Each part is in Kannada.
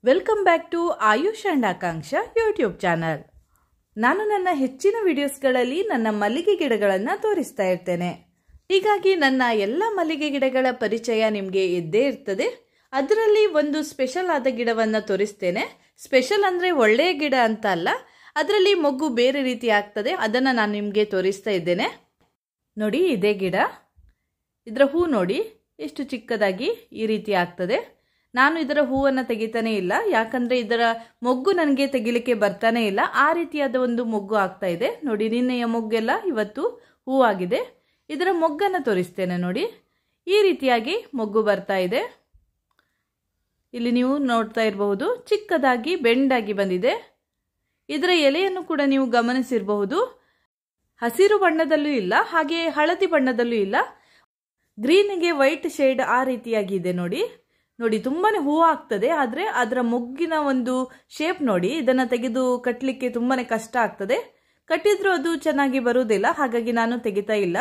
Welcome back to Ayush and Akanksha YouTube channel. ನಾನು ನನ್ನ ಹೆಚ್ಚಿನ ವಿಡಿಯೋಸ್ಗಳಲ್ಲಿ ನನ್ನ ಮಲ್ಲಿಗೆ ಗಿಡಗಳನ್ನು ತೋರಿಸ್ತಾ ಇರ್ತೇನೆ. ಹೀಗಾಗಿ ನನ್ನ ಎಲ್ಲ ಮಲ್ಲಿಗೆ ಗಿಡಗಳ ಪರಿಚಯ ನಿಮಗೆ ಇದ್ದೇ ಇರ್ತದೆ. ಅದರಲ್ಲಿ ಒಂದು ಸ್ಪೆಷಲ್ ಆದ ಗಿಡವನ್ನು ತೋರಿಸ್ತೇನೆ. ಸ್ಪೆಷಲ್ ಅಂದರೆ ಒಳ್ಳೆಯ ಗಿಡ ಅಂತ ಅಲ್ಲ, ಅದರಲ್ಲಿ ಮೊಗ್ಗು ಬೇರೆ ರೀತಿ ಆಗ್ತದೆ. ಅದನ್ನು ನಾನು ನಿಮಗೆ ತೋರಿಸ್ತಾ ಇದ್ದೇನೆ. ನೋಡಿ, ಇದೇ ಗಿಡ. ಇದರ ಹೂ ನೋಡಿ ಎಷ್ಟು ಚಿಕ್ಕದಾಗಿ ಈ ರೀತಿ ಆಗ್ತದೆ. ನಾನು ಇದರ ಹೂವನ್ನು ತೆಗಿತಾನೆ ಇಲ್ಲ, ಯಾಕಂದರೆ ಇದರ ಮೊಗ್ಗು ನನಗೆ ತೆಗಿಲಿಕ್ಕೆ ಬರ್ತಾನೆ ಇಲ್ಲ. ಆ ರೀತಿಯಾದ ಒಂದು ಮೊಗ್ಗು ಆಗ್ತಾ ಇದೆ. ನೋಡಿ, ನಿನ್ನೆಯ ಮೊಗ್ಗೆಲ್ಲ ಇವತ್ತು ಹೂವಾಗಿದೆ. ಇದರ ಮೊಗ್ಗನ್ನು ತೋರಿಸ್ತೇನೆ. ನೋಡಿ, ಈ ರೀತಿಯಾಗಿ ಮೊಗ್ಗು ಬರ್ತಾ ಇದೆ. ಇಲ್ಲಿ ನೀವು ನೋಡ್ತಾ ಇರಬಹುದು, ಚಿಕ್ಕದಾಗಿ ಬೆಂಡಾಗಿ ಬಂದಿದೆ. ಇದರ ಎಲೆಯನ್ನು ಕೂಡ ನೀವು ಗಮನಿಸಿರಬಹುದು. ಹಸಿರು ಬಣ್ಣದಲ್ಲೂ ಇಲ್ಲ, ಹಾಗೆ ಹಳದಿ ಬಣ್ಣದಲ್ಲೂ ಇಲ್ಲ, ಗ್ರೀನ್ಗೆ ವೈಟ್ ಶೇಡ್ ಆ ರೀತಿಯಾಗಿದೆ. ನೋಡಿ ನೋಡಿ ತುಂಬಾನೇ ಹೂವು ಆಗ್ತದೆ, ಆದರೆ ಅದರ ಮೊಗ್ಗಿನ ಒಂದು ಶೇಪ್ ನೋಡಿ, ಇದನ್ನು ತೆಗೆದು ಕಟ್ಟಲಿಕ್ಕೆ ತುಂಬಾನೇ ಕಷ್ಟ ಆಗ್ತದೆ. ಕಟ್ಟಿದ್ರೂ ಅದು ಚೆನ್ನಾಗಿ ಬರುವುದಿಲ್ಲ, ಹಾಗಾಗಿ ನಾನು ತೆಗಿತಾ ಇಲ್ಲ.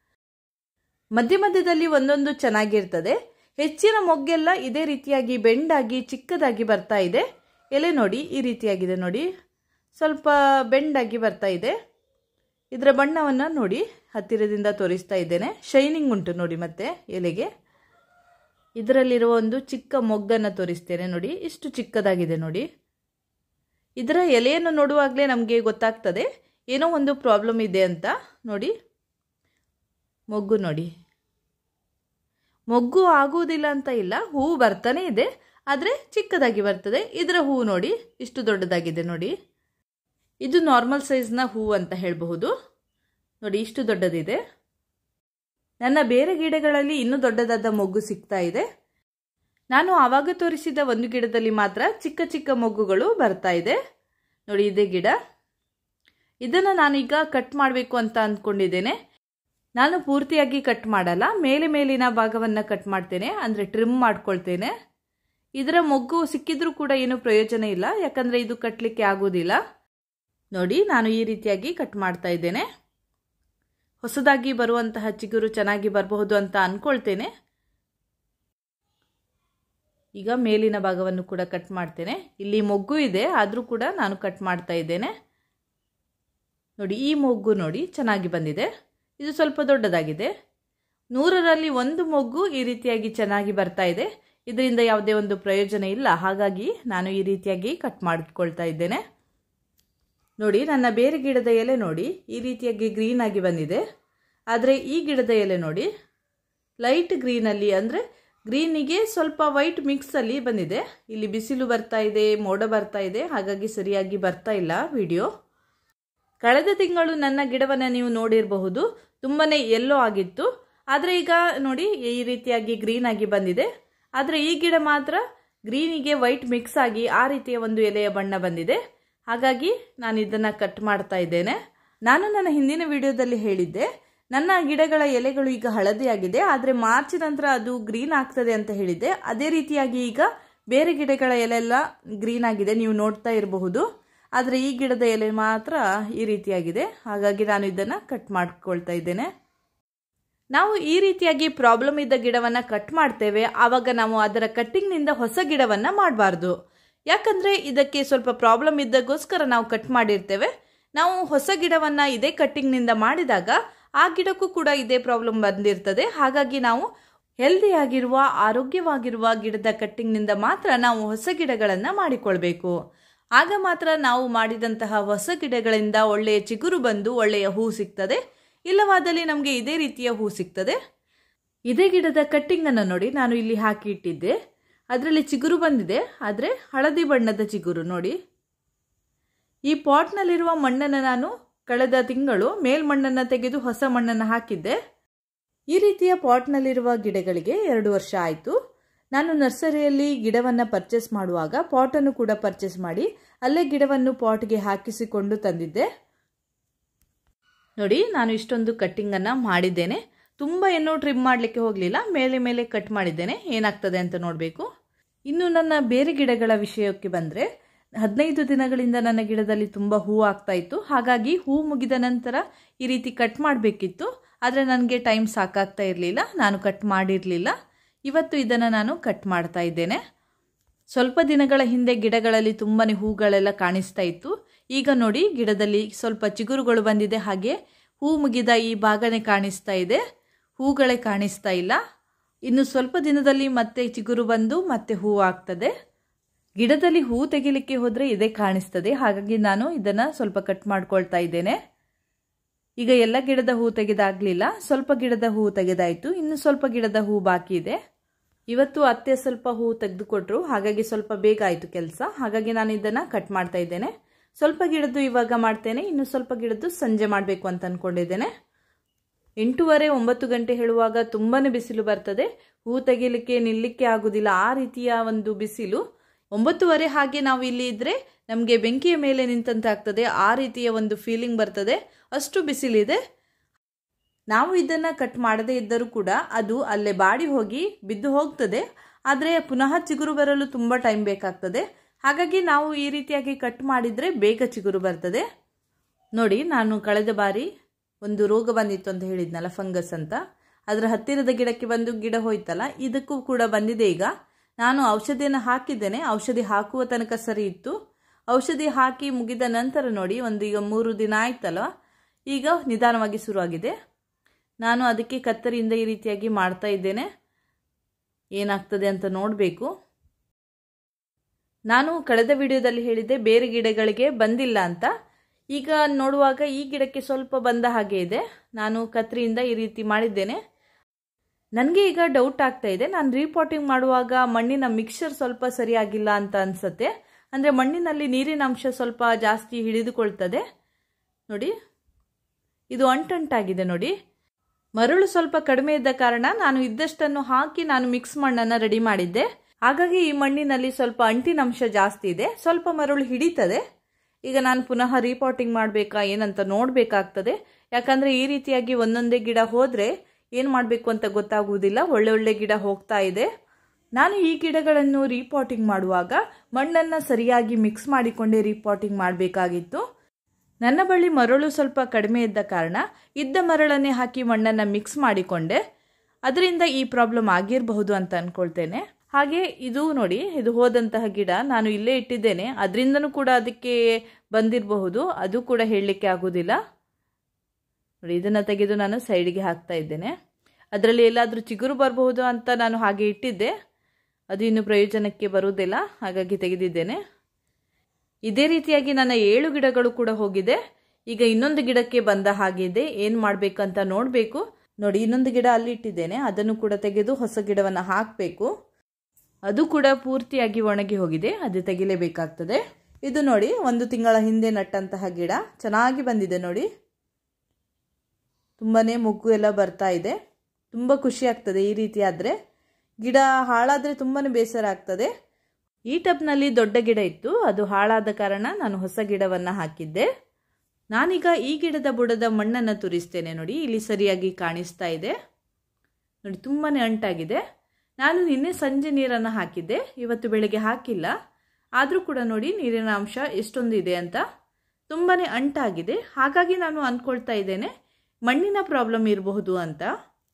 ಮಧ್ಯ ಮಧ್ಯದಲ್ಲಿ ಒಂದೊಂದು ಚೆನ್ನಾಗಿರ್ತದೆ. ಹೆಚ್ಚಿನ ಮೊಗ್ಗೆಲ್ಲ ಇದೇ ರೀತಿಯಾಗಿ ಬೆಂಡಾಗಿ ಚಿಕ್ಕದಾಗಿ ಬರ್ತಾ ಇದೆ. ಎಲೆ ನೋಡಿ ಈ ರೀತಿಯಾಗಿದೆ. ನೋಡಿ, ಸ್ವಲ್ಪ ಬೆಂಡಾಗಿ ಬರ್ತಾ ಇದೆ. ಇದರ ಬಣ್ಣವನ್ನು ನೋಡಿ, ಹತ್ತಿರದಿಂದ ತೋರಿಸ್ತಾ ಇದ್ದೇನೆ. ಶೈನಿಂಗ್ ಉಂಟು ನೋಡಿ ಮತ್ತೆ ಎಲೆಗೆ. ಇದರಲ್ಲಿರುವ ಒಂದು ಚಿಕ್ಕ ಮೊಗ್ಗನ್ನು ತೋರಿಸ್ತೇನೆ. ನೋಡಿ, ಇಷ್ಟು ಚಿಕ್ಕದಾಗಿದೆ. ನೋಡಿ, ಇದರ ಎಲೆಯನ್ನು ನೋಡುವಾಗಲೇ ನಮಗೆ ಗೊತ್ತಾಗ್ತದೆ ಏನೋ ಒಂದು ಪ್ರಾಬ್ಲಮ್ ಇದೆ ಅಂತ. ನೋಡಿ, ಮೊಗ್ಗು ನೋಡಿ, ಮೊಗ್ಗು ಆಗುವುದಿಲ್ಲ ಅಂತ ಇಲ್ಲ, ಹೂವು ಬರ್ತಾನೆ ಇದೆ, ಆದರೆ ಚಿಕ್ಕದಾಗಿ ಬರ್ತದೆ. ಇದರ ಹೂವು ನೋಡಿ ಇಷ್ಟು ದೊಡ್ಡದಾಗಿದೆ. ನೋಡಿ, ಇದು ನಾರ್ಮಲ್ ಸೈಜ್ನ ಹೂವು ಅಂತ ಹೇಳಬಹುದು. ನೋಡಿ, ಇಷ್ಟು ದೊಡ್ಡದಿದೆ. ನನ್ನ ಬೇರೆ ಗಿಡಗಳಲ್ಲಿ ಇನ್ನೂ ದೊಡ್ಡದಾದ ಮೊಗ್ಗು ಸಿಗ್ತಾ ಇದೆ. ನಾನು ಆವಾಗ ತೋರಿಸಿದ ಒಂದು ಗಿಡದಲ್ಲಿ ಮಾತ್ರ ಚಿಕ್ಕ ಚಿಕ್ಕ ಮೊಗ್ಗುಗಳು ಬರ್ತಾ ಇದೆ. ನೋಡಿ, ಇದೇ ಗಿಡ. ಇದನ್ನು ನಾನೀಗ ಕಟ್ ಮಾಡಬೇಕು ಅಂತ ಅಂದ್ಕೊಂಡಿದ್ದೇನೆ. ನಾನು ಪೂರ್ತಿಯಾಗಿ ಕಟ್ ಮಾಡಲ್ಲ, ಮೇಲಿನ ಭಾಗವನ್ನು ಕಟ್ ಮಾಡ್ತೇನೆ, ಅಂದರೆ ಟ್ರಿಮ್ ಮಾಡ್ಕೊಳ್ತೇನೆ. ಇದರ ಮೊಗ್ಗು ಸಿಕ್ಕಿದ್ರೂ ಕೂಡ ಏನು ಪ್ರಯೋಜನ ಇಲ್ಲ, ಯಾಕಂದರೆ ಇದು ಕಟ್ಟಲಿಕ್ಕೆ ಆಗೋದಿಲ್ಲ. ನೋಡಿ, ನಾನು ಈ ರೀತಿಯಾಗಿ ಕಟ್ ಮಾಡ್ತಾ ಇದ್ದೇನೆ. ಹೊಸದಾಗಿ ಬರುವಂತಹ ಚಿಗುರು ಚೆನ್ನಾಗಿ ಬರಬಹುದು ಅಂತ ಅಂದ್ಕೊಳ್ತೇನೆ. ಈಗ ಮೇಲಿನ ಭಾಗವನ್ನು ಕೂಡ ಕಟ್ ಮಾಡ್ತೇನೆ. ಇಲ್ಲಿ ಮೊಗ್ಗು ಇದೆ, ಆದರೂ ಕೂಡ ನಾನು ಕಟ್ ಮಾಡ್ತಾ ಇದ್ದೇನೆ. ನೋಡಿ, ಈ ಮೊಗ್ಗು ನೋಡಿ ಚೆನ್ನಾಗಿ ಬಂದಿದೆ. ಇದು ಸ್ವಲ್ಪ ದೊಡ್ಡದಾಗಿದೆ. 100ರಲ್ಲಿ 1 ಮೊಗ್ಗು ಈ ರೀತಿಯಾಗಿ ಚೆನ್ನಾಗಿ ಬರ್ತಾ ಇದೆ. ಇದರಿಂದ ಯಾವುದೇ ಒಂದು ಪ್ರಯೋಜನ ಇಲ್ಲ, ಹಾಗಾಗಿ ನಾನು ಈ ರೀತಿಯಾಗಿ ಕಟ್ ಮಾಡಿಕೊಳ್ತಾ ಇದ್ದೇನೆ. ನೋಡಿ, ನನ್ನ ಬೇರೆ ಗಿಡದ ಎಲೆ ನೋಡಿ ಈ ರೀತಿಯಾಗಿ ಗ್ರೀನ್ ಆಗಿ ಬಂದಿದೆ. ಆದರೆ ಈ ಗಿಡದ ಎಲೆ ನೋಡಿ ಲೈಟ್ ಗ್ರೀನಲ್ಲಿ, ಅಂದರೆ ಗ್ರೀನಿಗೆ ಸ್ವಲ್ಪ ವೈಟ್ ಮಿಕ್ಸಲ್ಲಿ ಬಂದಿದೆ. ಇಲ್ಲಿ ಬಿಸಿಲು ಬರ್ತಾ ಇದೆ, ಮೋಡ ಬರ್ತಾ ಇದೆ, ಹಾಗಾಗಿ ಸರಿಯಾಗಿ ಬರ್ತಾ ಇಲ್ಲ ವಿಡಿಯೋ. ಕಳೆದ ತಿಂಗಳು ನನ್ನ ಗಿಡವನ್ನು ನೀವು ನೋಡಿರಬಹುದು, ತುಂಬಾನೇ ಯೆಲ್ಲೋ ಆಗಿತ್ತು. ಆದರೆ ಈಗ ನೋಡಿ ಈ ರೀತಿಯಾಗಿ ಗ್ರೀನ್ ಆಗಿ ಬಂದಿದೆ. ಆದರೆ ಈ ಗಿಡ ಮಾತ್ರ ಗ್ರೀನಿಗೆ ವೈಟ್ ಮಿಕ್ಸ್ ಆಗಿ ಆ ರೀತಿಯ ಒಂದು ಎಲೆಯ ಬಣ್ಣ ಬಂದಿದೆ. ಹಾಗಾಗಿ ನಾನು ಇದನ್ನು ಕಟ್ ಮಾಡ್ತಾ ಇದ್ದೇನೆ. ನಾನು ನನ್ನ ಹಿಂದಿನ ವಿಡಿಯೋದಲ್ಲಿ ಹೇಳಿದ್ದೆ, ನನ್ನ ಗಿಡಗಳ ಎಲೆಗಳು ಈಗ ಹಳದಿಯಾಗಿದೆ, ಆದರೆ ಮಾರ್ಚ್ ನಂತರ ಅದು ಗ್ರೀನ್ ಆಗ್ತದೆ ಅಂತ ಹೇಳಿದ್ದೆ. ಅದೇ ರೀತಿಯಾಗಿ ಈಗ ಬೇರೆ ಗಿಡಗಳ ಎಲೆಲ್ಲ ಗ್ರೀನ್ ಆಗಿದೆ, ನೀವು ನೋಡ್ತಾ ಇರಬಹುದು. ಆದರೆ ಈ ಗಿಡದ ಎಲೆ ಮಾತ್ರ ಈ ರೀತಿಯಾಗಿದೆ, ಹಾಗಾಗಿ ನಾನು ಇದನ್ನು ಕಟ್ ಮಾಡ್ಕೊಳ್ತಾ ಇದ್ದೇನೆ. ನಾವು ಈ ರೀತಿಯಾಗಿ ಪ್ರಾಬ್ಲಮ್ ಇದ್ದ ಗಿಡವನ್ನು ಕಟ್ ಮಾಡ್ತೇವೆ, ಆವಾಗ ನಾವು ಅದರ ಕಟ್ಟಿಂಗ್ನಿಂದ ಹೊಸ ಗಿಡವನ್ನು ಮಾಡಬಾರ್ದು. ಯಾಕಂದರೆ ಇದಕ್ಕೆ ಸ್ವಲ್ಪ ಪ್ರಾಬ್ಲಮ್ ಇದ್ದಕ್ಕೋಸ್ಕರ ನಾವು ಕಟ್ ಮಾಡಿರ್ತೇವೆ. ನಾವು ಹೊಸ ಗಿಡವನ್ನು ಇದೇ ಕಟ್ಟಿಂಗ್ನಿಂದ ಮಾಡಿದಾಗ ಆ ಗಿಡಕ್ಕೂ ಕೂಡ ಇದೇ ಪ್ರಾಬ್ಲಮ್ ಬಂದಿರ್ತದೆ. ಹಾಗಾಗಿ ನಾವು ಹೆಲ್ದಿಯಾಗಿರುವ ಆರೋಗ್ಯವಾಗಿರುವ ಗಿಡದ ಕಟ್ಟಿಂಗ್ನಿಂದ ಮಾತ್ರ ನಾವು ಹೊಸ ಗಿಡಗಳನ್ನು ಮಾಡಿಕೊಳ್ಬೇಕು. ಆಗ ಮಾತ್ರ ನಾವು ಮಾಡಿದಂತಹ ಹೊಸ ಗಿಡಗಳಿಂದ ಒಳ್ಳೆಯ ಚಿಗುರು ಬಂದು ಒಳ್ಳೆಯ ಹೂ ಸಿಗ್ತದೆ. ಇಲ್ಲವಾದಲ್ಲಿ ನಮಗೆ ಇದೇ ರೀತಿಯ ಹೂ ಸಿಗ್ತದೆ. ಇದೇ ಗಿಡದ ಕಟ್ಟಿಂಗನ್ನು ನೋಡಿ ನಾನು ಇಲ್ಲಿ ಹಾಕಿ ಇಟ್ಟಿದ್ದೆ. ಅದರಲ್ಲಿ ಚಿಗುರು ಬಂದಿದೆ, ಆದರೆ ಹಳದಿ ಬಣ್ಣದ ಚಿಗುರು. ನೋಡಿ, ಈ ಪಾಟ್ನಲ್ಲಿರುವ ಮಣ್ಣನ್ನು ನಾನು ಕಳೆದ ತಿಂಗಳು ಮೇಲ್ಮಣ್ಣನ್ನು ತೆಗೆದು ಹೊಸ ಮಣ್ಣನ್ನು ಹಾಕಿದ್ದೆ. ಈ ರೀತಿಯ ಪಾಟ್ನಲ್ಲಿರುವ ಗಿಡಗಳಿಗೆ 2 ವರ್ಷ ಆಯಿತು. ನಾನು ನರ್ಸರಿಯಲ್ಲಿ ಗಿಡವನ್ನು ಪರ್ಚೇಸ್ ಮಾಡುವಾಗ ಪಾಟನ್ನು ಕೂಡ ಪರ್ಚೇಸ್ ಮಾಡಿ ಅಲ್ಲೇ ಗಿಡವನ್ನು ಪಾಟ್ಗೆ ಹಾಕಿಸಿಕೊಂಡು ತಂದಿದ್ದೆ. ನೋಡಿ, ನಾನು ಇಷ್ಟೊಂದು ಕಟ್ಟಿಂಗನ್ನು ಮಾಡಿದ್ದೇನೆ. ತುಂಬ ಏನೋ ಟ್ರಿಮ್ ಮಾಡಲಿಕ್ಕೆ ಹೋಗಲಿಲ್ಲ, ಮೇಲೆ ಕಟ್ ಮಾಡಿದ್ದೇನೆ. ಏನಾಗ್ತದೆ ಅಂತ ನೋಡಬೇಕು. ಇನ್ನು ನನ್ನ ಬೇರೆ ಗಿಡಗಳ ವಿಷಯಕ್ಕೆ ಬಂದರೆ, 15 ದಿನಗಳಿಂದ ನನ್ನ ಗಿಡದಲ್ಲಿ ತುಂಬ ಹೂವು ಆಗ್ತಾ ಇತ್ತು. ಹಾಗಾಗಿ ಹೂ ಮುಗಿದ ನಂತರ ಈ ರೀತಿ ಕಟ್ ಮಾಡಬೇಕಿತ್ತು, ಆದರೆ ನನಗೆ ಟೈಮ್ ಸಾಕಾಗ್ತಾ ಇರಲಿಲ್ಲ, ನಾನು ಕಟ್ ಮಾಡಿರಲಿಲ್ಲ. ಇವತ್ತು ಇದನ್ನು ನಾನು ಕಟ್ ಮಾಡ್ತಾ ಇದ್ದೇನೆ. ಸ್ವಲ್ಪ ದಿನಗಳ ಹಿಂದೆ ಗಿಡಗಳಲ್ಲಿ ತುಂಬಾ ಹೂಗಳೆಲ್ಲ ಕಾಣಿಸ್ತಾ ಇತ್ತು. ಈಗ ನೋಡಿ ಗಿಡದಲ್ಲಿ ಸ್ವಲ್ಪ ಚಿಗುರುಗಳು ಬಂದಿದೆ, ಹಾಗೆ ಹೂ ಮುಗಿದ ಈ ಭಾಗನೇ ಕಾಣಿಸ್ತಾ ಇದೆ, ಹೂಗಳೇ ಕಾಣಿಸ್ತಾ ಇಲ್ಲ. ಇನ್ನು ಸ್ವಲ್ಪ ದಿನದಲ್ಲಿ ಮತ್ತೆ ಚಿಗುರು ಬಂದು ಮತ್ತೆ ಹೂ ಆಗ್ತದೆ. ಗಿಡದಲ್ಲಿ ಹೂ ತೆಗಿಲಿಕ್ಕೆ ಹೋದರೆ ಇದೇ ಕಾಣಿಸ್ತದೆ, ಹಾಗಾಗಿ ನಾನು ಇದನ್ನು ಸ್ವಲ್ಪ ಕಟ್ ಮಾಡ್ಕೊಳ್ತಾ ಇದ್ದೇನೆ. ಈಗ ಎಲ್ಲ ಗಿಡದ ಹೂ ತೆಗೆದಾಗಲಿಲ್ಲ, ಸ್ವಲ್ಪ ಗಿಡದ ಹೂ ತೆಗೆದಾಯಿತು, ಇನ್ನು ಸ್ವಲ್ಪ ಗಿಡದ ಹೂ ಬಾಕಿ ಇದೆ. ಇವತ್ತು ಅತ್ತೆ ಸ್ವಲ್ಪ ಹೂ ತೆಗೆದುಕೊಟ್ರು, ಹಾಗಾಗಿ ಸ್ವಲ್ಪ ಬೇಗ ಆಯಿತು ಕೆಲಸ. ಹಾಗಾಗಿ ನಾನು ಇದನ್ನು ಕಟ್ ಮಾಡ್ತಾ ಇದ್ದೇನೆ. ಸ್ವಲ್ಪ ಗಿಡದ್ದು ಇವಾಗ ಮಾಡ್ತೇನೆ, ಇನ್ನು ಸ್ವಲ್ಪ ಗಿಡದ್ದು ಸಂಜೆ ಮಾಡಬೇಕು ಅಂತ ಅಂದ್ಕೊಂಡಿದ್ದೇನೆ. 8:30 9 ಗಂಟೆ ಹೇಳುವಾಗ ತುಂಬಾ ಬಿಸಿಲು ಬರ್ತದೆ, ಹೂ ತೆಗಿಲಿಕ್ಕೆ ನಿಲ್ಲಕ್ಕೆ ಆಗೋದಿಲ್ಲ, ಆ ರೀತಿಯ ಒಂದು ಬಿಸಿಲು. 9:30 ಹಾಗೆ ನಾವು ಇಲ್ಲಿ ಇದ್ದರೆ ನಮಗೆ ಬೆಂಕಿಯ ಮೇಲೆ ನಿಂತಂತೆ ಆಗ್ತದೆ, ಆ ರೀತಿಯ ಒಂದು ಫೀಲಿಂಗ್ ಬರ್ತದೆ, ಅಷ್ಟು ಬಿಸಿಲಿದೆ. ನಾವು ಇದನ್ನು ಕಟ್ ಮಾಡದೇ ಇದ್ದರೂ ಕೂಡ ಅದು ಅಲ್ಲೇ ಬಾಡಿ ಹೋಗಿ ಬಿದ್ದು ಹೋಗ್ತದೆ, ಆದರೆ ಪುನಃ ಚಿಗುರು ಬರಲು ತುಂಬ ಟೈಮ್ ಬೇಕಾಗ್ತದೆ. ಹಾಗಾಗಿ ನಾವು ಈ ರೀತಿಯಾಗಿ ಕಟ್ ಮಾಡಿದರೆ ಬೇಗ ಚಿಗುರು ಬರ್ತದೆ. ನೋಡಿ, ನಾನು ಕಳೆದ ಬಾರಿ ಒಂದು ರೋಗ ಬಂದಿತ್ತು ಅಂತ ಹೇಳಿದ್ನಲ್ಲ, ಫಂಗಸ್ ಅಂತ, ಅದರ ಹತ್ತಿರದ ಗಿಡಕ್ಕೆ ಬಂದು ಗಿಡ ಹೋಯ್ತಲ್ಲ, ಇದಕ್ಕೂ ಕೂಡ ಬಂದಿದೆ. ಈಗ ನಾನು ಔಷಧಿಯನ್ನು ಹಾಕಿದ್ದೇನೆ, ಔಷಧಿ ಹಾಕುವ ತನಕ ಸರಿ ಇತ್ತು. ಔಷಧಿ ಹಾಕಿ ಮುಗಿದ ನಂತರ ನೋಡಿ ಈಗ 3 ದಿನ ಆಯ್ತಲ್ಲ, ಈಗ ನಿಧಾನವಾಗಿ ಶುರುವಾಗಿದೆ. ನಾನು ಅದಕ್ಕೆ ಕತ್ತರಿಯಿಂದ ಈ ರೀತಿಯಾಗಿ ಮಾಡ್ತಾ ಇದ್ದೇನೆ, ಏನಾಗ್ತದೆ ಅಂತ ನೋಡಬೇಕು. ನಾನು ಕಳೆದ ವಿಡಿಯೋದಲ್ಲಿ ಹೇಳಿದ್ದೆ ಬೇರೆ ಗಿಡಗಳಿಗೆ ಬಂದಿಲ್ಲ ಅಂತ. ಈಗ ನೋಡುವಾಗ ಈ ಗಿಡಕ್ಕೆ ಸ್ವಲ್ಪ ಬಂದ ಹಾಗೆ ಇದೆ. ನಾನು ಕತ್ತರಿಯಿಂದ ಈ ರೀತಿ ಮಾಡಿದ್ದೇನೆ. ನನಗೆ ಈಗ ಡೌಟ್ ಆಗ್ತಾ ಇದೆ, ನಾನು ರೀಪಾಟಿಂಗ್ ಮಾಡುವಾಗ ಮಣ್ಣಿನ ಮಿಕ್ಸ್ಚರ್ ಸ್ವಲ್ಪ ಸರಿಯಾಗಿಲ್ಲ ಅಂತ ಅನಿಸುತ್ತೆ. ಅಂದರೆ ಮಣ್ಣಿನಲ್ಲಿ ನೀರಿನ ಅಂಶ ಸ್ವಲ್ಪ ಜಾಸ್ತಿ ಹಿಡಿದುಕೊಳ್ತದೆ. ನೋಡಿ, ಇದು ಅಂಟಂಟಾಗಿದೆ. ನೋಡಿ, ಮರಳು ಸ್ವಲ್ಪ ಕಡಿಮೆ ಇದ್ದ ಕಾರಣ ನಾನು ಇದ್ದಷ್ಟನ್ನು ಹಾಕಿ ನಾನು ಮಿಕ್ಸ್ ಮಣ್ಣನ್ನು ರೆಡಿ ಮಾಡಿದ್ದೆ. ಹಾಗಾಗಿ ಈ ಮಣ್ಣಿನಲ್ಲಿ ಸ್ವಲ್ಪ ಅಂಟಿನ ಅಂಶ ಜಾಸ್ತಿ ಇದೆ, ಸ್ವಲ್ಪ ಮರಳು ಹಿಡಿತದೆ. ಈಗ ನಾನು ಪುನಃ ರೀಪಾಟಿಂಗ್ ಮಾಡಬೇಕಾ ಏನಂತ ನೋಡಬೇಕಾಗ್ತದೆ. ಯಾಕಂದರೆ ಈ ರೀತಿಯಾಗಿ ಒಂದೊಂದೇ ಗಿಡ ಹೋದರೆ ಏನು ಮಾಡಬೇಕು ಅಂತ ಗೊತ್ತಾಗುವುದಿಲ್ಲ. ಒಳ್ಳೆ ಗಿಡ ಹೋಗ್ತಾ ಇದೆ. ನಾನು ಈ ಗಿಡಗಳನ್ನು ರೀಪಾಟಿಂಗ್ ಮಾಡುವಾಗ ಮಣ್ಣನ್ನು ಸರಿಯಾಗಿ ಮಿಕ್ಸ್ ಮಾಡಿಕೊಂಡೇ ರೀಪಾಟಿಂಗ್ ಮಾಡಬೇಕಾಗಿತ್ತು. ನನ್ನ ಬಳಿ ಮರಳು ಸ್ವಲ್ಪ ಕಡಿಮೆ ಇದ್ದ ಕಾರಣ ಇದ್ದ ಮರಳನ್ನೇ ಹಾಕಿ ಮಣ್ಣನ್ನು ಮಿಕ್ಸ್ ಮಾಡಿಕೊಂಡೆ. ಅದರಿಂದ ಈ ಪ್ರಾಬ್ಲಮ್ ಆಗಿರಬಹುದು ಅಂತ ಅಂದ್ಕೊಳ್ತೇನೆ. ಹಾಗೆ ಇದು ನೋಡಿ, ಇದು ಹೋದಂತಹ ಗಿಡ ನಾನು ಇಲ್ಲೇ ಇಟ್ಟಿದ್ದೇನೆ, ಅದರಿಂದನೂ ಕೂಡ ಅದಕ್ಕೆ ಬಂದಿರಬಹುದು, ಅದು ಕೂಡ ಹೇಳಲಿಕ್ಕೆ ಆಗೋದಿಲ್ಲ. ನೋಡಿ, ಇದನ್ನು ತೆಗೆದು ನಾನು ಸೈಡ್ಗೆ ಹಾಕ್ತಾ ಇದ್ದೇನೆ. ಅದರಲ್ಲಿ ಎಲ್ಲಾದರೂ ಚಿಗುರು ಬರಬಹುದು ಅಂತ ನಾನು ಹಾಗೆ ಇಟ್ಟಿದ್ದೆ, ಅದು ಇನ್ನು ಪ್ರಯೋಜನಕ್ಕೆ ಬರುವುದಿಲ್ಲ, ಹಾಗಾಗಿ ತೆಗೆದಿದ್ದೇನೆ. ಇದೇ ರೀತಿಯಾಗಿ ನನ್ನ 7 ಗಿಡಗಳು ಕೂಡ ಹೋಗಿದೆ. ಈಗ ಇನ್ನೊಂದು ಗಿಡಕ್ಕೆ ಬಂದ ಹಾಗೆ ಇದೆ, ಏನು ಮಾಡಬೇಕಂತ ನೋಡಬೇಕು. ನೋಡಿ, ಇನ್ನೊಂದು ಗಿಡ ಅಲ್ಲಿ ಇಟ್ಟಿದ್ದೇನೆ, ಅದನ್ನು ಕೂಡ ತೆಗೆದು ಹೊಸ ಗಿಡವನ್ನು ಹಾಕಬೇಕು. ಅದು ಕೂಡ ಪೂರ್ತಿಯಾಗಿ ಒಣಗಿ ಹೋಗಿದೆ, ಅದು ತೆಗಿಲೇಬೇಕಾಗ್ತದೆ. ಇದು ನೋಡಿ, 1 ತಿಂಗಳ ಹಿಂದೆ ನಟ್ಟಂತಹ ಗಿಡ ಚೆನ್ನಾಗಿ ಬಂದಿದೆ. ನೋಡಿ, ತುಂಬಾ ಮೊಗ್ಗು ಎಲ್ಲ ಬರ್ತಾ ಇದೆ. ತುಂಬ ಖುಷಿ ಆಗ್ತದೆ ಈ ರೀತಿ ಆದರೆ. ಗಿಡ ಹಾಳಾದರೆ ತುಂಬಾ ಬೇಸರ ಆಗ್ತದೆ. ಈ ಟಬ್ನಲ್ಲಿ ದೊಡ್ಡ ಗಿಡ ಇತ್ತು, ಅದು ಹಾಳಾದ ಕಾರಣ ನಾನು ಹೊಸ ಗಿಡವನ್ನು ಹಾಕಿದ್ದೆ. ನಾನೀಗ ಈ ಗಿಡದ ಬುಡದ ಮಣ್ಣನ್ನು ತುರಿಸ್ತೇನೆ. ನೋಡಿ, ಇಲ್ಲಿ ಸರಿಯಾಗಿ ಕಾಣಿಸ್ತಾ ಇದೆ. ನೋಡಿ, ತುಂಬಾ ಅಂಟಾಗಿದೆ. ನಾನು ನಿನ್ನೆ ಸಂಜೆ ನೀರನ್ನು ಹಾಕಿದ್ದೆ, ಇವತ್ತು ಬೆಳಗ್ಗೆ ಹಾಕಿಲ್ಲ. ಆದರೂ ಕೂಡ ನೋಡಿ ನೀರಿನ ಅಂಶ ಎಷ್ಟೊಂದು ಇದೆ ಅಂತ. ತುಂಬಾ ಅಂಟಾಗಿದೆ. ಹಾಗಾಗಿ ನಾನು ಅಂದ್ಕೊಳ್ತಾ ಇದ್ದೇನೆ ಮಣ್ಣಿನ ಪ್ರಾಬ್ಲಮ್ ಇರಬಹುದು ಅಂತ.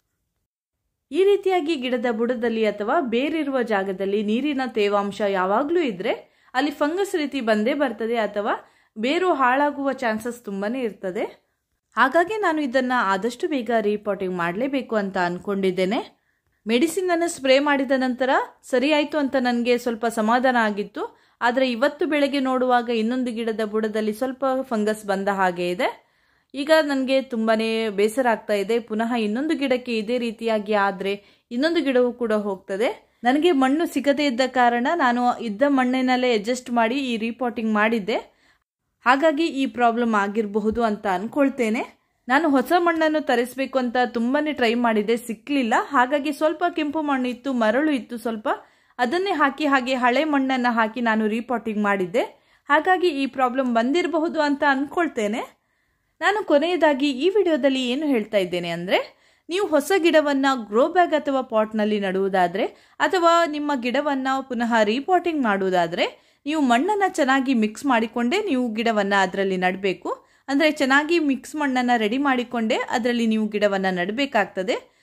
ಈ ರೀತಿಯಾಗಿ ಗಿಡದ ಬುಡದಲ್ಲಿ ಅಥವಾ ಬೇರಿರುವ ಜಾಗದಲ್ಲಿ ನೀರಿನ ತೇವಾಂಶ ಯಾವಾಗಲೂ ಇದ್ದರೆ ಅಲ್ಲಿ ಫಂಗಸ್ ರೀತಿ ಬಂದೇ ಬರ್ತದೆ, ಅಥವಾ ಬೇರು ಹಾಳಾಗುವ ಚಾನ್ಸಸ್ ತುಂಬಾ ಇರ್ತದೆ. ಹಾಗಾಗಿ ನಾನು ಇದನ್ನು ಆದಷ್ಟು ಬೇಗ ರೀಪಾಟಿಂಗ್ ಮಾಡಲೇಬೇಕು ಅಂತ ಅಂದ್ಕೊಂಡಿದ್ದೇನೆ. ಮೆಡಿಸಿನನ್ನು ಸ್ಪ್ರೇ ಮಾಡಿದ ನಂತರ ಸರಿಯಾಯಿತು ಅಂತ ನನಗೆ ಸ್ವಲ್ಪ ಸಮಾಧಾನ ಆಗಿತ್ತು. ಆದರೆ ಇವತ್ತು ಬೆಳಗ್ಗೆ ನೋಡುವಾಗ ಇನ್ನೊಂದು ಗಿಡದ ಬುಡದಲ್ಲಿ ಸ್ವಲ್ಪ ಫಂಗಸ್ ಬಂದ ಹಾಗೆ ಇದೆ. ಈಗ ನನಗೆ ತುಂಬಾ ಬೇಸರ ಆಗ್ತಾ ಇದೆ. ಪುನಃ ಇನ್ನೊಂದು ಗಿಡಕ್ಕೆ ಇದೇ ರೀತಿಯಾಗಿ ಆದರೆ ಇನ್ನೊಂದು ಗಿಡವೂ ಕೂಡ ಹೋಗ್ತದೆ. ನನಗೆ ಮಣ್ಣು ಸಿಗದೇ ಇದ್ದ ಕಾರಣ ನಾನು ಇದ್ದ ಮಣ್ಣಿನಲ್ಲೇ ಅಡ್ಜಸ್ಟ್ ಮಾಡಿ ಈ ರೀಪಾಟಿಂಗ್ ಮಾಡಿದ್ದೆ. ಹಾಗಾಗಿ ಈ ಪ್ರಾಬ್ಲಮ್ ಆಗಿರಬಹುದು ಅಂತ ಅಂದ್ಕೊಳ್ತೇನೆ. ನಾನು ಹೊಸ ಮಣ್ಣನ್ನು ತರಿಸಬೇಕು ಅಂತ ತುಂಬಾ ಟ್ರೈ ಮಾಡಿದೆ, ಸಿಕ್ಕಲಿಲ್ಲ. ಹಾಗಾಗಿ ಸ್ವಲ್ಪ ಕೆಂಪು ಮಣ್ಣು ಇತ್ತು, ಮರಳು ಇತ್ತು ಸ್ವಲ್ಪ, ಅದನ್ನೇ ಹಾಕಿ ಹಾಗೆ ಹಳೆ ಮಣ್ಣನ್ನು ಹಾಕಿ ನಾನು ರೀಪಾಟಿಂಗ್ ಮಾಡಿದ್ದೆ. ಹಾಗಾಗಿ ಈ ಪ್ರಾಬ್ಲಮ್ ಬಂದಿರಬಹುದು ಅಂತ ಅಂದ್ಕೊಳ್ತೇನೆ. ನಾನು ಕೊನೆಯದಾಗಿ ಈ ವಿಡಿಯೋದಲ್ಲಿ ಏನು ಹೇಳ್ತಾ ಇದ್ದೇನೆ ಅಂದರೆ, ನೀವು ಹೊಸ ಗಿಡವನ್ನು ಗ್ರೋ ಬ್ಯಾಗ್ ಅಥವಾ ಪಾಟ್ನಲ್ಲಿ ನಡುವುದಾದರೆ ಅಥವಾ ನಿಮ್ಮ ಗಿಡವನ್ನು ಪುನಃ ರೀಪಾಟಿಂಗ್ ಮಾಡುವುದಾದರೆ ನೀವು ಮಣ್ಣನ್ನು ಚೆನ್ನಾಗಿ ಮಿಕ್ಸ್ ಮಾಡಿಕೊಂಡೇ ನೀವು ಗಿಡವನ್ನು ಅದರಲ್ಲಿ ನೆಡಬೇಕು. ಅಂದರೆ ಚೆನ್ನಾಗಿ ಮಿಕ್ಸ್ ಮಣ್ಣನ್ನು ರೆಡಿ ಮಾಡಿಕೊಂಡೇ ಅದರಲ್ಲಿ ನೀವು ಗಿಡವನ್ನು ನೆಡಬೇಕಾಗ್ತದೆ.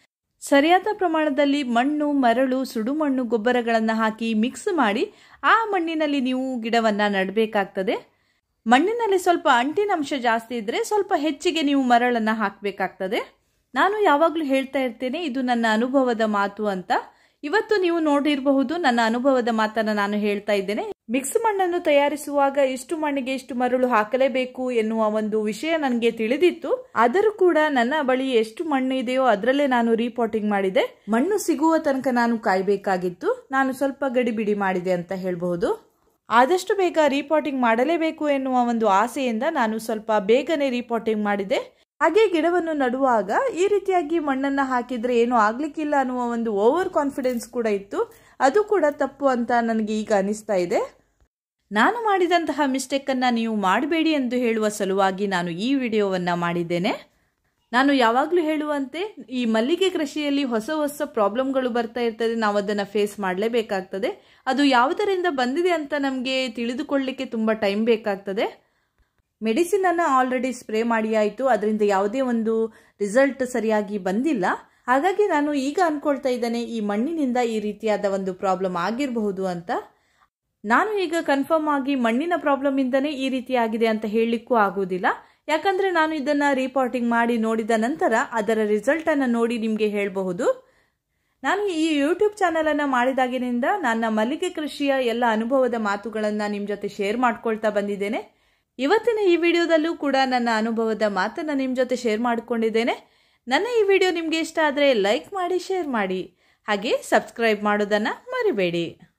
ಸರಿಯಾದ ಪ್ರಮಾಣದಲ್ಲಿ ಮಣ್ಣು, ಮರಳು, ಸುಡುಮಣ್ಣು, ಗೊಬ್ಬರಗಳನ್ನು ಹಾಕಿ ಮಿಕ್ಸ್ ಮಾಡಿ ಆ ಮಣ್ಣಿನಲ್ಲಿ ನೀವು ಗಿಡವನ್ನು ನೆಡಬೇಕಾಗ್ತದೆ. ಮಣ್ಣಿನಲ್ಲಿ ಸ್ವಲ್ಪ ಅಂಟಿನಂಶ ಜಾಸ್ತಿ ಇದ್ದರೆ ಸ್ವಲ್ಪ ಹೆಚ್ಚಿಗೆ ನೀವು ಮರಳನ್ನು ಹಾಕಬೇಕಾಗ್ತದೆ. ನಾನು ಯಾವಾಗಲೂ ಹೇಳ್ತಾ ಇರ್ತೇನೆ, ಇದು ನನ್ನ ಅನುಭವದ ಮಾತು ಅಂತ. ಇವತ್ತು ನೀವು ನೋಡಿರಬಹುದು ನನ್ನ ಅನುಭವದ ಮಾತನ್ನು ನಾನು ಹೇಳ್ತಾ ಇದ್ದೇನೆ. ಮಿಕ್ಸ್ ಮಣ್ಣನ್ನು ತಯಾರಿಸುವಾಗ ಇಷ್ಟು ಮಣ್ಣಿಗೆ ಇಷ್ಟು ಮರಳು ಹಾಕಲೇಬೇಕು ಎನ್ನುವ ಒಂದು ವಿಷಯ ನನಗೆ ತಿಳಿದಿತ್ತು. ಆದರೂ ಕೂಡ ನನ್ನ ಬಳಿ ಎಷ್ಟು ಮಣ್ಣು ಇದೆಯೋ ಅದರಲ್ಲೇ ನಾನು ರೀಪಾಟಿಂಗ್ ಮಾಡಿದೆ. ಮಣ್ಣು ಸಿಗುವ ತನಕ ನಾನು ಕಾಯಬೇಕಾಗಿತ್ತು. ನಾನು ಸ್ವಲ್ಪ ಗಡಿಬಿಡಿ ಮಾಡಿದೆ ಅಂತ ಹೇಳಬಹುದು. ಆದಷ್ಟು ಬೇಗ ರೀಪಾಟಿಂಗ್ ಮಾಡಲೇಬೇಕು ಎನ್ನುವ ಒಂದು ಆಸೆಯಿಂದ ನಾನು ಸ್ವಲ್ಪ ಬೇಗನೆ ರೀಪಾಟಿಂಗ್ ಮಾಡಿದೆ. ಹಾಗೆ ಗಿಡವನ್ನು ನಡುವಾಗ ಈ ರೀತಿಯಾಗಿ ಮಣ್ಣನ್ನು ಹಾಕಿದರೆ ಏನೂ ಆಗ್ಲಿಕ್ಕಿಲ್ಲ ಅನ್ನುವ ಒಂದು ಓವರ್ ಕಾನ್ಫಿಡೆನ್ಸ್ ಕೂಡ ಇತ್ತು. ಅದು ಕೂಡ ತಪ್ಪು ಅಂತ ನನಗೆ ಈಗ ಅನಿಸ್ತಾ ಇದೆ. ನಾನು ಮಾಡಿದಂತಹ ಮಿಸ್ಟೇಕನ್ನು ನೀವು ಮಾಡಬೇಡಿ ಎಂದು ಹೇಳುವ ಸಲುವಾಗಿ ನಾನು ಈ ವಿಡಿಯೋವನ್ನು ಮಾಡಿದ್ದೇನೆ. ನಾನು ಯಾವಾಗಲೂ ಹೇಳುವಂತೆ ಈ ಮಲ್ಲಿಗೆ ಕೃಷಿಯಲ್ಲಿ ಹೊಸ ಹೊಸ ಪ್ರಾಬ್ಲಮ್ಗಳು ಬರ್ತಾ ಇರ್ತದೆ. ನಾವು ಅದನ್ನು ಫೇಸ್ ಮಾಡಲೇಬೇಕಾಗ್ತದೆ. ಅದು ಯಾವುದರಿಂದ ಬಂದಿದೆ ಅಂತ ನಮಗೆ ತಿಳಿದುಕೊಳ್ಳಲಿಕ್ಕೆ ತುಂಬ ಟೈಮ್ ಬೇಕಾಗ್ತದೆ. ಮೆಡಿಸಿನನ್ನು ಆಲ್ರೆಡಿ ಸ್ಪ್ರೇ ಮಾಡಿ ಆಯಿತು, ಅದರಿಂದ ಯಾವುದೇ ಒಂದು ರಿಸಲ್ಟ್ ಸರಿಯಾಗಿ ಬಂದಿಲ್ಲ. ಹಾಗಾಗಿ ನಾನು ಈಗ ಅಂದ್ಕೊಳ್ತಾ ಇದ್ದೇನೆ ಈ ಮಣ್ಣಿನಿಂದ ಈ ರೀತಿಯಾದ ಒಂದು ಪ್ರಾಬ್ಲಮ್ ಆಗಿರಬಹುದು ಅಂತ. ನಾನು ಈಗ ಕನ್ಫರ್ಮ್ ಆಗಿ ಮಣ್ಣಿನ ಪ್ರಾಬ್ಲಮ್ ಇಂದನೇ ಈ ರೀತಿ ಆಗಿದೆ ಅಂತ ಹೇಳಲಿಕ್ಕೂ ಆಗುವುದಿಲ್ಲ. ಯಾಕಂದರೆ ನಾನು ಇದನ್ನು ರೀಪಾಟಿಂಗ್ ಮಾಡಿ ನೋಡಿದ ನಂತರ ಅದರ ರಿಸಲ್ಟನ್ನು ನೋಡಿ ನಿಮಗೆ ಹೇಳಬಹುದು. ನಾನು ಈ ಯೂಟ್ಯೂಬ್ ಚಾನಲನ್ನು ಮಾಡಿದಾಗಿನಿಂದ ನನ್ನ ಮಲ್ಲಿಗೆ ಕೃಷಿಯ ಎಲ್ಲ ಅನುಭವದ ಮಾತುಗಳನ್ನು ನಿಮ್ಮ ಜೊತೆ ಶೇರ್ ಮಾಡ್ಕೊಳ್ತಾ ಬಂದಿದ್ದೇನೆ. ಇವತ್ತಿನ ಈ ವಿಡಿಯೋದಲ್ಲೂ ಕೂಡ ನನ್ನ ಅನುಭವದ ಮಾತನ್ನು ನಿಮ್ಮ ಜೊತೆ ಶೇರ್ ಮಾಡಿಕೊಂಡಿದ್ದೇನೆ. ನನ್ನ ಈ ವಿಡಿಯೋ ನಿಮಗೆ ಇಷ್ಟ ಆದರೆ ಲೈಕ್ ಮಾಡಿ, ಶೇರ್ ಮಾಡಿ, ಹಾಗೆ ಸಬ್ಸ್ಕ್ರೈಬ್ ಮಾಡೋದನ್ನು ಮರಿಬೇಡಿ.